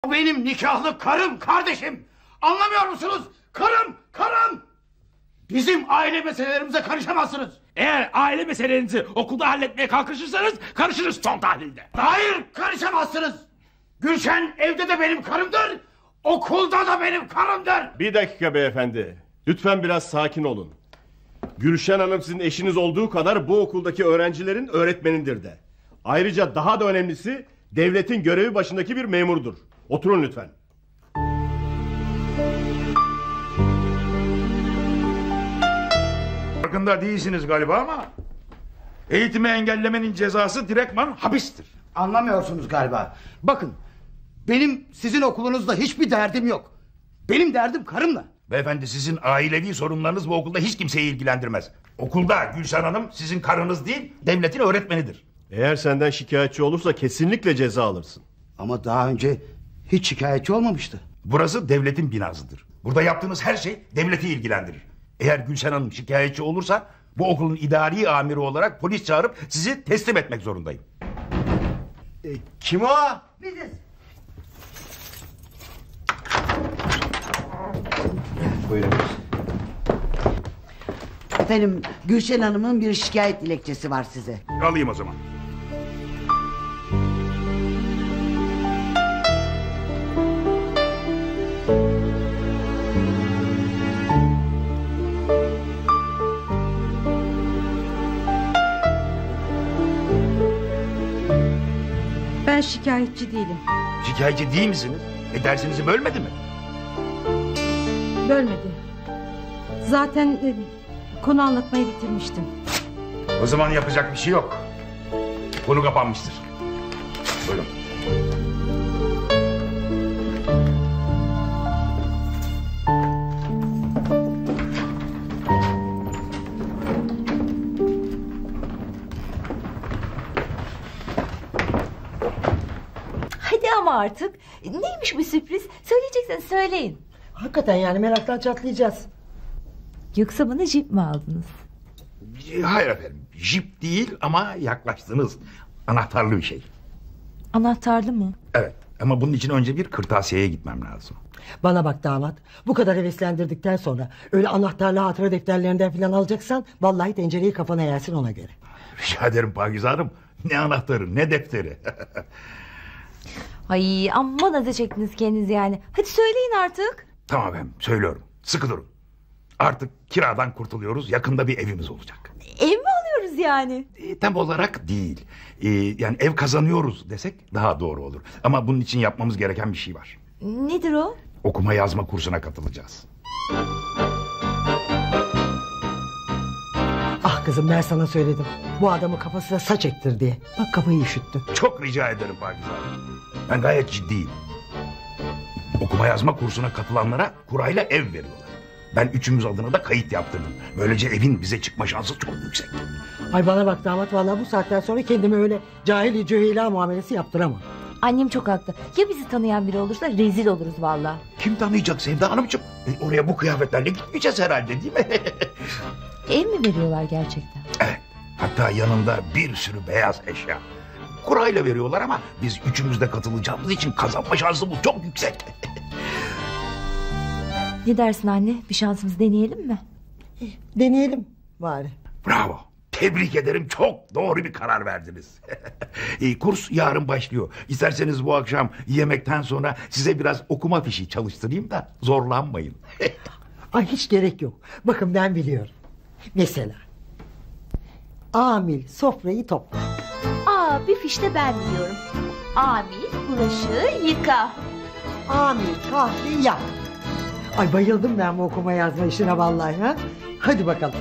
Benim nikahlı karım, kardeşim. Anlamıyor musunuz? Karım. Bizim aile meselelerimize karışamazsınız. Eğer aile meselenizi okulda halletmeye kalkışırsanız karışırız son tahlilde. Hayır, karışamazsınız. Gülşen evde de benim karımdır. Okulda da benim karımdır. Bir dakika beyefendi. Lütfen biraz sakin olun. Gülşen Hanım sizin eşiniz olduğu kadar bu okuldaki öğrencilerin öğretmenindir de. Ayrıca daha da önemlisi devletin görevi başındaki bir memurdur. Oturun lütfen. Farkında değilsiniz galiba ama eğitimi engellemenin cezası direktman hapistir. Anlamıyorsunuz galiba. Bakın, benim sizin okulunuzla hiçbir derdim yok. Benim derdim karımla. Beyefendi, sizin ailevi sorunlarınız bu okulda hiç kimseyi ilgilendirmez. Okulda Gülşen Hanım sizin karınız değil, devletin öğretmenidir. Eğer senden şikayetçi olursa kesinlikle ceza alırsın. Ama daha önce hiç şikayetçi olmamıştı. Burası devletin binasıdır. Burada yaptığınız her şey devleti ilgilendirir. Eğer Gülşen Hanım şikayetçi olursa bu okulun idari amiri olarak polis çağırıp sizi teslim etmek zorundayım. Kim o? Biziz. Buyurun. Efendim, Gülşen Hanım'ın bir şikayet dilekçesi var size. Alayım o zaman. Ben şikayetçi değilim. Şikayetçi değil misiniz? Dersinizi bölmedi mi? Bölmedi. Zaten konu anlatmayı bitirmiştim. O zaman yapacak bir şey yok. Konu kapanmıştır. Buyurun. Hadi ama artık. Neymiş bu sürpriz? Söyleyecekseniz söyleyin. Hakikaten yani meraktan çatlayacağız. Yoksa bana jip mi aldınız? Hayır efendim. Jip değil ama yaklaştınız. Anahtarlı bir şey. Anahtarlı mı? Evet. Ama bunun için önce bir kırtasiyeye gitmem lazım. Bana bak damat, bu kadar heveslendirdikten sonra öyle anahtarlı hatıra defterlerinden falan alacaksan vallahi tencereyi kafana yersin, ona göre. Rica ederim Pakize Hanım. Ne anahtarı ne defteri. Ay amma naza çektiniz kendinizi yani. Hadi söyleyin artık. Tamam efendim, söylüyorum. Sıkı durun. Artık kiradan kurtuluyoruz. Yakında bir evimiz olacak. Ev mi alıyoruz yani? Tam olarak değil. Yani ev kazanıyoruz desek daha doğru olur. Ama bunun için yapmamız gereken bir şey var. Nedir o? Okuma yazma kursuna katılacağız. Ah kızım, ben sana söyledim. Bu adamı kafasına saç ektir diye. Bak kafayı üşüttü. Çok rica ederim Pakize Hanım. Ben gayet ciddiyim. Okuma yazma kursuna katılanlara kurayla ev veriyorlar. Ben üçümüz adına da kayıt yaptırdım. Böylece evin bize çıkma şansı çok yüksek. Ay bana bak damat, vallahi bu saatten sonra kendime öyle cahil cüheyla muamelesi yaptıramam. Annem çok haklı. Ya bizi tanıyan biri olursa rezil oluruz valla. Kim tanıyacak Sevda Hanımcığım? Oraya bu kıyafetlerle gitmeyeceğiz herhalde, değil mi? Ev mi veriyorlar gerçekten? Evet. Hatta yanında bir sürü beyaz eşya. Kurayla veriyorlar ama biz üçümüz de katılacağımız için kazanma şansımız çok yüksek. Ne dersin anne? Bir şansımızı deneyelim mi? Deneyelim bari. Bravo. Tebrik ederim. Çok doğru bir karar verdiniz. Kurs yarın başlıyor. İsterseniz bu akşam yemekten sonra size biraz okuma fişi çalıştırayım da zorlanmayın. Ay hiç gerek yok. Bakın ben biliyorum. Mesela amil sofrayı topla. Bir fişte ben biliyorum. Amil bulaşığı yıka. Amil kahve yap. Ay bayıldım ben bu okuma yazma işine vallahi ha. Hadi bakalım.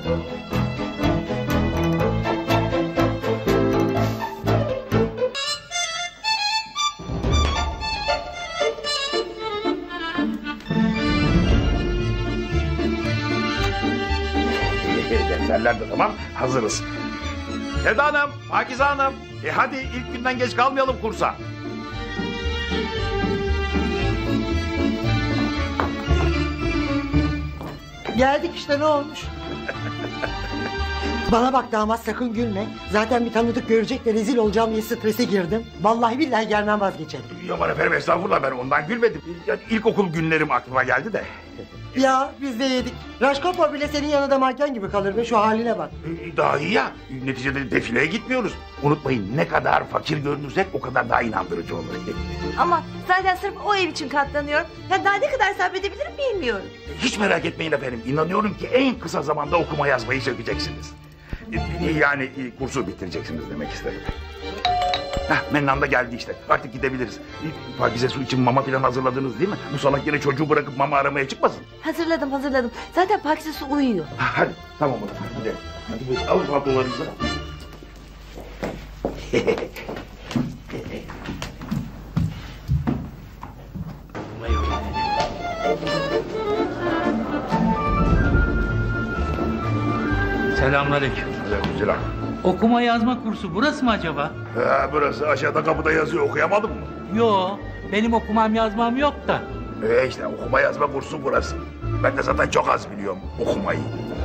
Defterler de tamam, hazırız. Sevda Hanım, Pakize Hanım. Hadi ilk günden geç kalmayalım kursa. Geldik işte, ne olmuş? Bana bak damat, sakın gülme. Zaten bir tanıdık görecek de rezil olacağım diye strese girdim. Vallahi billahi gelmem, vazgeçerim. Yok efendim, estağfurullah, ben ondan gülmedim. Yani ilkokul günlerim aklıma geldi de. Ya biz de yedik. Raşkopo bile senin yanında manken gibi kalır be, şu haline bak. Daha iyi ya. Neticede defileye gitmiyoruz. Unutmayın, ne kadar fakir görünürsek o kadar daha inandırıcı olur. Ama zaten sırf o ev için katlanıyorum. Ya daha ne kadar sabredebilirim bilmiyorum. Hiç merak etmeyin efendim. İnanıyorum ki en kısa zamanda okuma yazmayı sökeceksiniz. Yani kursu bitireceksiniz demek istedim. Mennan da geldi işte. Artık gidebiliriz. Pakize su için mama falan hazırladınız değil mi? Bu salak yine çocuğu bırakıp mama aramaya çıkmasın. Hazırladım. Zaten Pakize su uyuyor. Hadi tamam o zaman gidelim. Hadi buyurun, alın pantolonlarınızı. Selamünaleyküm. Aleykümselam. Okuma yazma kursu burası mı acaba? Burası aşağıda kapıda yazıyor, okuyamadın mı? Yo, benim okumam yazmam yok da. İşte okuma yazma kursu burası. Ben de zaten çok az biliyorum okumayı.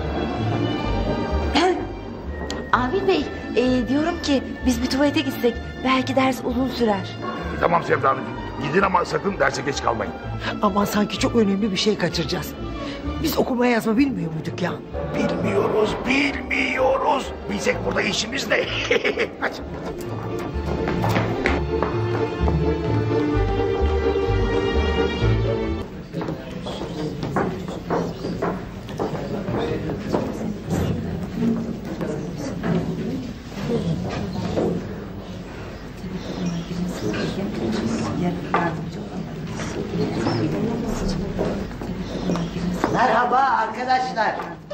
Amir Bey, diyorum ki biz bir tuvalete gitsek belki ders uzun sürer. Tamam Sevda Hanım, gidin ama sakın derse geç kalmayın. Aman sanki çok önemli bir şey kaçıracağız. Biz okuma yazma bilmiyor muyduk ya? Bilmiyoruz. Bilsek burada işimiz ne? Hadi. Merhaba arkadaşlar.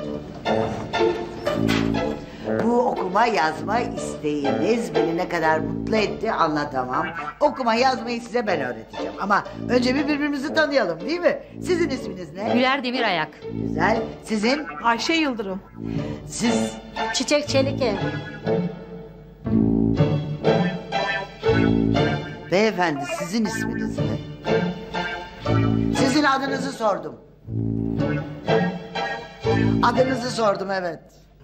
Bu okuma yazma isteğiniz beni ne kadar mutlu etti anlatamam. Okuma yazmayı size ben öğreteceğim. Ama önce birbirimizi tanıyalım değil mi? Sizin isminiz ne? Güler Demirayak. Güzel. Sizin? Ayşe Yıldırım. Siz? Çiçek Çelike. Beyefendi sizin isminiz ne? Sizin adınızı sordum. Adınızı sordum, evet.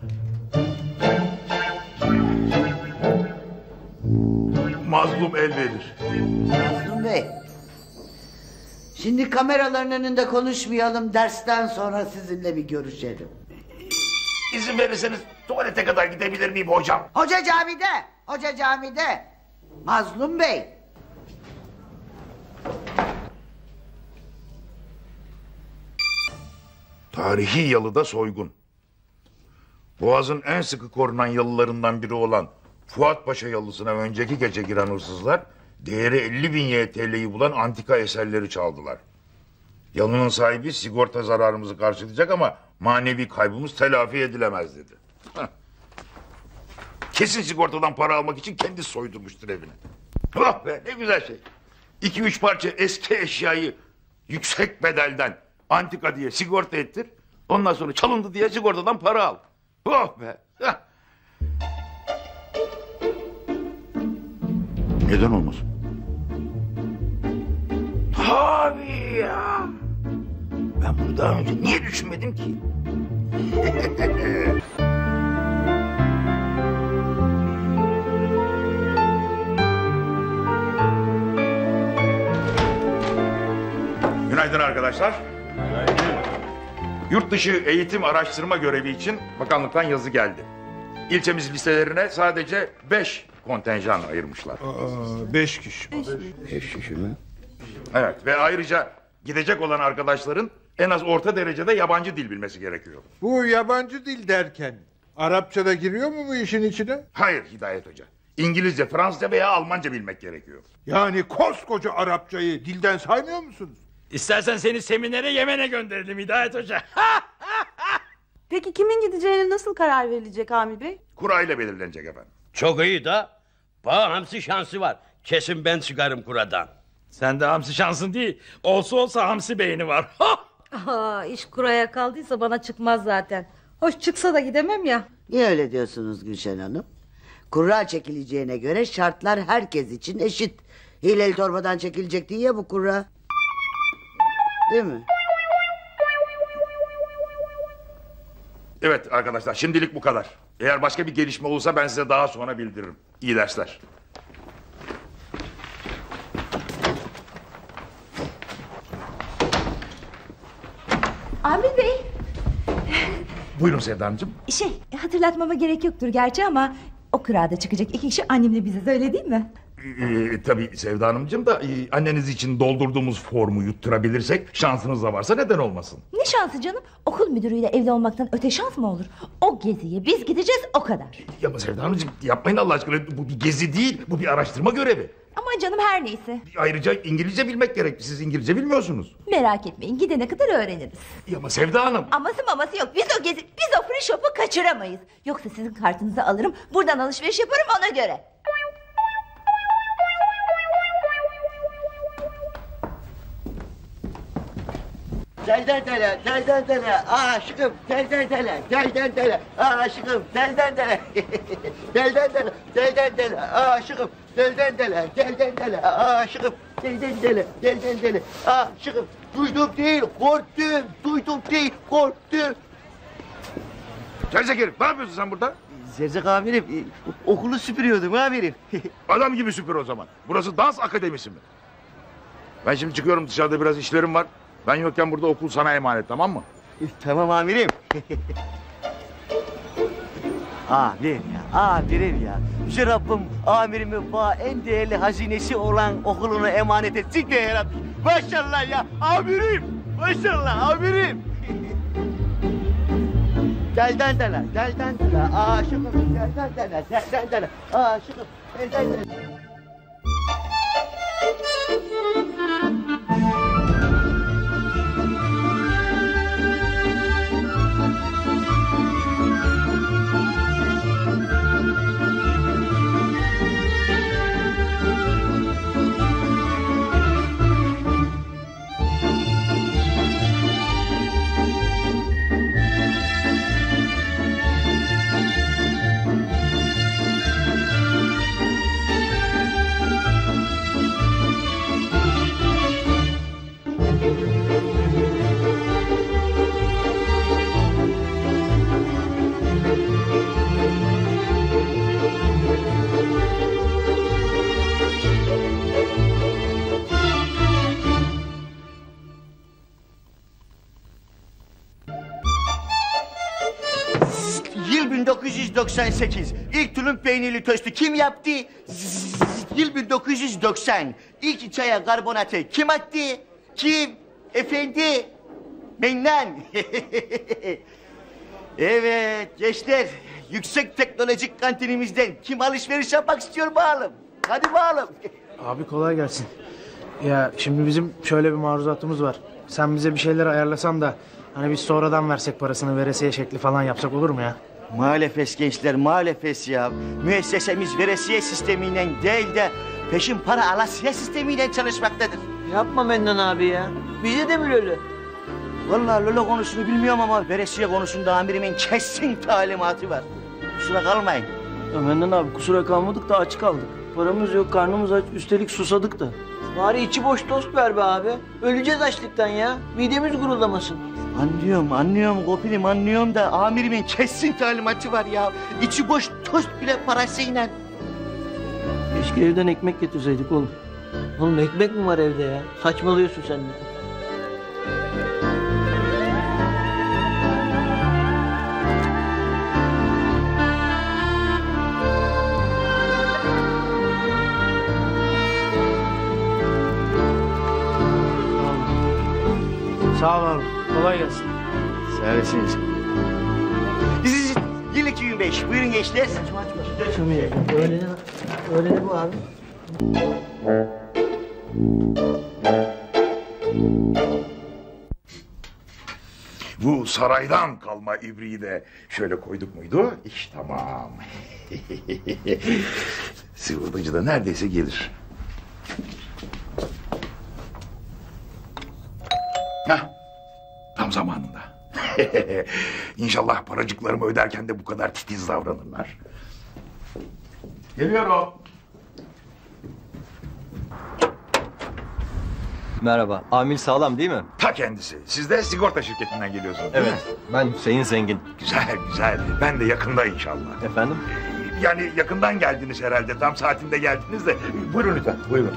Mazlum el verir. Mazlum Bey. Şimdi kameraların önünde konuşmayalım. Dersten sonra sizinle bir görüşelim. İzin verirseniz tuvalete kadar gidebilir miyim hocam? Hoca camide. Hoca camide. Mazlum Bey. Tarihi yalıda soygun. Boğaz'ın en sıkı korunan yalılarından biri olan Fuat Paşa yalısına önceki gece giren hırsızlar değeri 50.000 YTL'yi bulan antika eserleri çaldılar. Yalının sahibi sigorta zararımızı karşılayacak ama manevi kaybımız telafi edilemez dedi. Kesin sigortadan para almak için kendi soydurmuştur evini. Oh be, ne güzel şey. 2-3 parça eski eşyayı yüksek bedelden antika diye sigorta ettir. Ondan sonra çalındı diye sigortadan para al. Oh be. Neden olmasın? Tabii ya. Ben bunu daha önce niye düşünmedim ki? Günaydın arkadaşlar. Yurt dışı eğitim araştırma görevi için bakanlıktan yazı geldi. İlçemiz liselerine sadece 5 kontenjan ayırmışlar. 5 kişi. 5 kişi mi? Evet ve ayrıca gidecek olan arkadaşların en az orta derecede yabancı dil bilmesi gerekiyor. Bu yabancı dil derken Arapça da giriyor mu bu işin içine? Hayır Hidayet Hoca. İngilizce, Fransızca veya Almanca bilmek gerekiyor. Yani koskoca Arapçayı dilden saymıyor musunuz? İstersen seni seminere Yemen'e gönderelim Hidayet Hoca. Peki kimin gideceğine nasıl karar verilecek Amir Bey? Kura ile belirlenecek efendim. Çok iyi da bana hamsi şansı var. Kesin ben çıkarım kuradan. Sende hamsi şansın değil. Olsa hamsi beyni var. İş kuraya kaldıysa bana çıkmaz zaten. Hoş çıksa da gidemem ya. Niye öyle diyorsunuz Gülşen Hanım? Kura çekileceğine göre şartlar herkes için eşit. Hileli torbadan çekilecek diye bu kura. Değil mi? Evet arkadaşlar, şimdilik bu kadar. Eğer başka bir gelişme olursa ben size daha sonra bildiririm. İyi dersler. Amir Bey. Buyurun Sevda Hanımcığım. Hatırlatmama gerek yoktur gerçi ama o kırada çıkacak 2 kişi annemle biziz, öyle değil mi? Tabii Sevda Hanımcığım da anneniz için doldurduğumuz formu yutturabilirsek şansınız da varsa neden olmasın? Ne şansı canım? Okul müdürüyle evli olmaktan öte şans mı olur? O geziye biz gideceğiz, o kadar. Ya Sevda Hanımcığım yapmayın Allah aşkına, bu bir gezi değil, bu bir araştırma görevi. Ama canım her neyse. Ayrıca İngilizce bilmek gerek, siz İngilizce bilmiyorsunuz. Merak etmeyin, gidene kadar öğreniriz. Ya ama Sevda Hanım. Aması maması yok, biz o free shop'u kaçıramayız. Yoksa sizin kartınızı alırım, buradan alışveriş yaparım ona göre. Telden tele, telden tele, aşıkım, telden tele, telden tele, aşıkım, telden tele, telden tele, telden tele, aşıkım, telden tele, telden tele, aşıkım, telden tele, telden tele, aşıkım. Duydum değil, korktum, duydum değil, korktum. Zerzek herif, ne yapıyorsun sen burada? Zerzek amirim, okulu süpürüyordum amirim. Adam gibi süpür o zaman. Burası dans akademisi mi? Ben şimdi çıkıyorum, dışarıda biraz işlerim var. Ben yokken burada okul sana emanet, tamam mı? Tamam amirim. Amirim ya, amirim ya. Yüce Rabbim amirimi bana en değerli hazinesi olan okulunu emanet etsin de yarabbim. Maşallah ya, amirim. Maşallah amirim. Telden tele, telden tele, aşıkım, telden tele, telden tele, aşıkım, telden tele. Yıl 1998. İlk tulum peynirli tostu kim yaptı? Yıl 1990. İlk çaya karbonatı kim attı? Kim? Efendi? Mennan. Evet gençler. Yüksek teknolojik kantinimizden kim alışveriş yapmak istiyor bakalım? Hadi bakalım. Abi kolay gelsin. Ya şimdi bizim şöyle bir maruzatımız var. Sen bize bir şeyler ayarlasan da hani biz sonradan versek parasını, veresiye şekli falan yapsak olur mu ya? Maalesef gençler, maalesef ya. Müessesemiz veresiye sistemiyle değil de peşin para alasiye sistemiyle çalışmaktadır. Yapma Mennan abi ya. Bize de mi öyle? Vallahi Lolo konusunu bilmiyorum ama veresiye konusunda amirimin kesin talimatı var. Kusura kalmayın. Ya Mennan abi kusura kalmadık da aç kaldık. Paramız yok, karnımız aç, üstelik susadık da. Bari içi boş tost ver be abi. Öleceğiz açlıktan ya. Midemiz guruldamasın. Anlıyorum Kopilim anlıyorum da amirimin kesin talimatı var ya. İçi boş tost bile parasıyla. Keşke evden ekmek getirseydik oğlum. Oğlum ekmek mi var evde ya? Saçmalıyorsun sen de. Sağ ol abi. Kolay gelsin. Sağ olasınız. Yıl 2005. Buyurun gençler. Öğlene bu abi. Bu saraydan kalma ibriği de şöyle koyduk muydu? İş tamam. Sıvırdıcı da neredeyse gelir. Hah, tam zamanında. İnşallah paracıklarımı öderken de bu kadar titiz davranırlar. Geliyorum. Merhaba. Amil Sağlam değil mi? Ta kendisi. Siz de sigorta şirketinden geliyorsunuz değil Evet. mi? Ben Hüseyin Zengin. Güzel güzel. Ben de yakında inşallah. Efendim? Yani yakından geldiniz herhalde. Tam saatinde geldiniz de. Buyurun lütfen. Buyurun.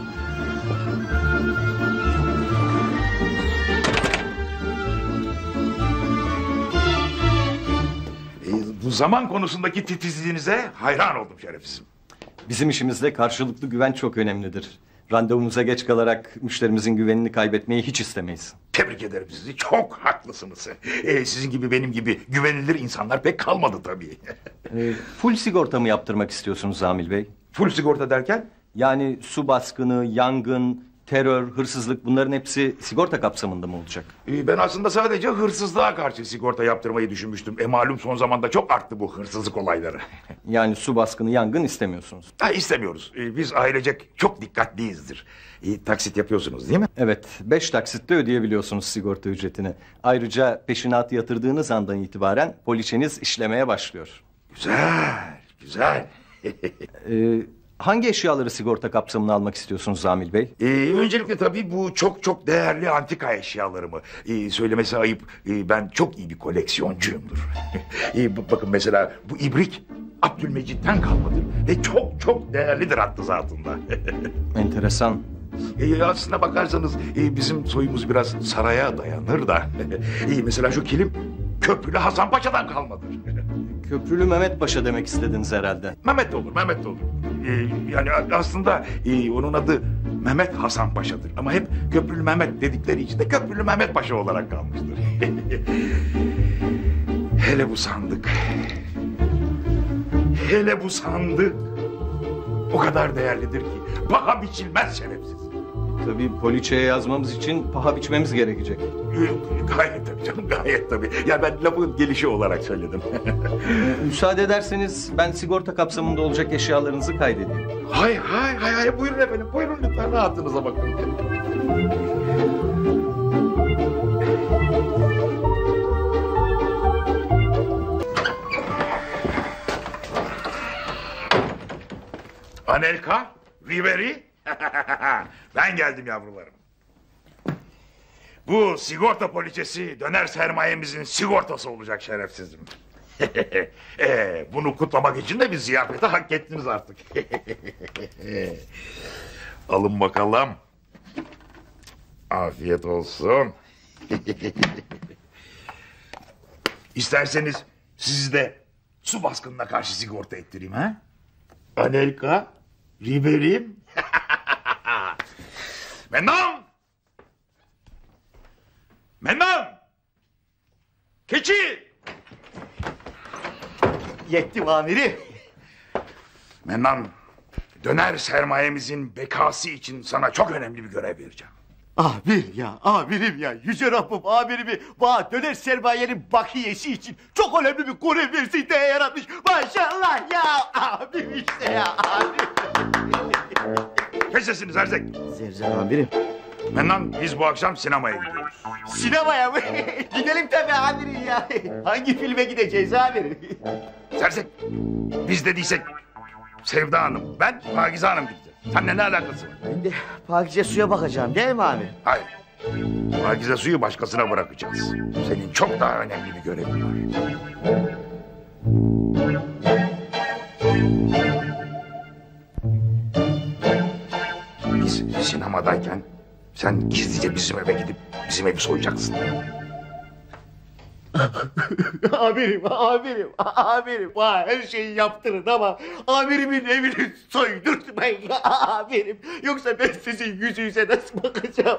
Bu zaman konusundaki titizliğinize hayran oldum şerefsizim. Bizim işimizde karşılıklı güven çok önemlidir. Randevumuza geç kalarak müşterimizin güvenini kaybetmeyi hiç istemeyiz. Tebrik ederim sizi. Çok haklısınız. Sizin gibi benim gibi güvenilir insanlar pek kalmadı tabii. Full sigorta mı yaptırmak istiyorsunuz Amil Bey? Full sigorta derken? Yani su baskını, yangın, terör, hırsızlık bunların hepsi sigorta kapsamında mı olacak? Ben aslında sadece hırsızlığa karşı sigorta yaptırmayı düşünmüştüm. Malum son zamanda çok arttı bu hırsızlık olayları. Yani su baskını, yangın istemiyorsunuz. İstemiyoruz. Biz ailecek çok dikkatliyizdir. Taksit yapıyorsunuz değil mi? Evet, 5 taksitte ödeyebiliyorsunuz sigorta ücretini. Ayrıca peşinatı yatırdığınız andan itibaren poliçeniz işlemeye başlıyor. Güzel, güzel. Hangi eşyaları sigorta kapsamına almak istiyorsunuz Amil Bey? Öncelikle tabii bu çok değerli antika eşyalarımı. Söylemesi ayıp, ben çok iyi bir koleksiyoncuyumdur. Bakın mesela bu ibrik Abdülmecit'ten kalmadır ve çok değerlidir hattı zatında. Enteresan. Aslına bakarsanız bizim soyumuz biraz saraya dayanır da. Mesela şu kilim Köprülü Hasan Paşa'dan kalmadır. Köprülü Mehmet Paşa demek istediniz herhalde. Mehmet de olur, Mehmet de olur. Yani aslında onun adı Mehmet Hasan Paşa'dır. Ama hep Köprülü Mehmet dedikleri için de Köprülü Mehmet Paşa olarak kalmıştır. Hele bu sandık. Hele bu sandık. O kadar değerlidir ki paha biçilmez şerefsiz. Tabii poliçeye yazmamız için paha biçmemiz gerekecek. Gayet tabii canım, gayet tabii. Ya ben lafın gelişi olarak söyledim. Müsaade ederseniz ben sigorta kapsamında olacak eşyalarınızı kaydedeyim. Hay buyurun efendim, buyurun lütfen rahatınıza bakın. Anelka, Viveri, ben geldim yavrularım. Bu sigorta poliçesi döner sermayemizin sigortası olacak şerefsizim. Bunu kutlamak için de bir ziyafeti hak ettiniz artık. Alın bakalım. Afiyet olsun. İsterseniz sizi de su baskınına karşı sigorta ettireyim ha? Anelka, Riberim. Mennan! Mennan! Keçi! Yettim amirim. Mennan, döner sermayemizin bekası için sana çok önemli bir görev vereceğim. Amirim ya, yüce Rabbim amirimi bana döner sermayenin bakiyesi için çok önemli bir görev versin diye yaratmış. Maşallah ya, abim işte ya, abim. Kes sesini Zerzek. Zerzek amirim. Mennan, biz bu akşam sinemaya gidiyoruz. Sinemaya mı? Gidelim tabii amirim ya. Hangi filme gideceğiz amirim? Zerzek, biz dediysek Sevda Hanım, ben Pakize Hanım gideceğiz. Seninle ne alakası var? Ben de Pakize suya bakacağım değil mi amirim? Hayır. Pakize suyu başkasına bırakacağız. Senin çok daha önemli bir görevin var. Biz sinemadayken sen gizlice bizim eve gidip bizim evi soyacaksın. Amirim. Vay, her şeyi yaptırın ama amirimin evini soydurtmayın amirim. Yoksa ben sizin yüzünüze nasıl bakacağım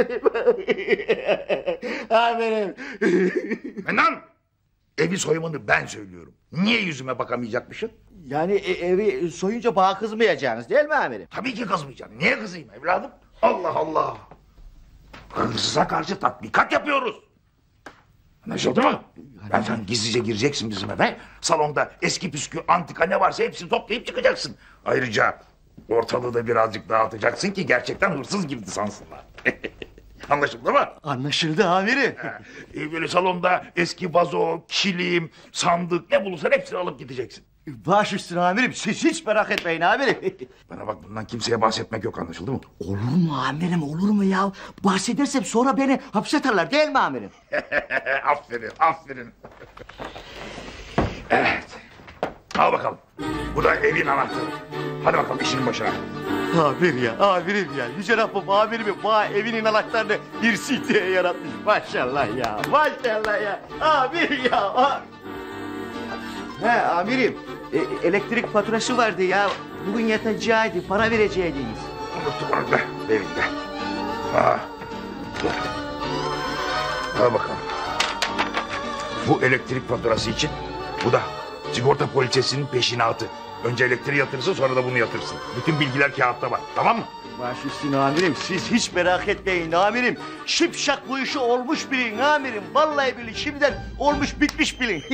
amirim? Mennan! Evi soymanı ben söylüyorum. Niye yüzüme bakamayacakmışsın? Yani evi soyunca bana kızmayacaksınız değil mi amirim? Tabii ki kızmayacağım. Niye kızayım evladım? Allah Allah! Hırsıza karşı tatbikat yapıyoruz. Anlaşıldı mı? Sen gizlice gireceksin bizim eve. Salonda eski püskü, antika ne varsa hepsini toplayıp çıkacaksın. Ayrıca ortalığı da birazcık dağıtacaksın ki gerçekten hırsız girdi sansınlar. Anlaşıldı mı? Anlaşıldı amirim. Böyle salonda eski vazo, kilim, sandık ne bulursan hepsini alıp gideceksin. Baş üstüne amirim, siz hiç merak etmeyin amirim. Bana bak, bundan kimseye bahsetmek yok, anlaşıldı mı? Olur mu amirim, olur mu ya? Bahsedersem sonra beni hapse atarlar değil mi amirim? Aferin, aferin. Evet. Al bakalım. Bu da evin anahtarı. Hadi bakalım işinin başına. Amirim ya. Yüce Rabbim amirimin bana evinin anahtarını hirsi diye yaratmış. Maşallah ya, maşallah ya. Amir ya. He amirim, elektrik faturası vardı ya. Bugün yatacaktı, para vereceydiniz. Unuttum onu da, evinde. Ha. Al bakalım. Bu elektrik faturası için, bu da sigorta poliçesinin peşinatı. Önce elektriği yatırsın, sonra da bunu yatırsın. Bütün bilgiler kağıtta var, tamam mı? Baş üstüne amirim, siz hiç merak etmeyin amirim. Şipşak bu işi olmuş bilin amirim. Vallahi bilin, şimdiden olmuş bitmiş bilin.